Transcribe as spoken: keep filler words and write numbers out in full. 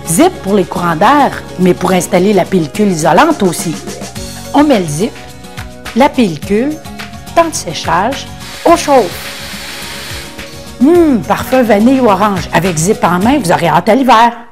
Zip pour les courants d'air, mais pour installer la pellicule isolante aussi. On met le zip, la pellicule, temps de séchage, on chauffe. Hum, parfum vanille ou orange. Avec zip en main, vous aurez hâte à l'hiver.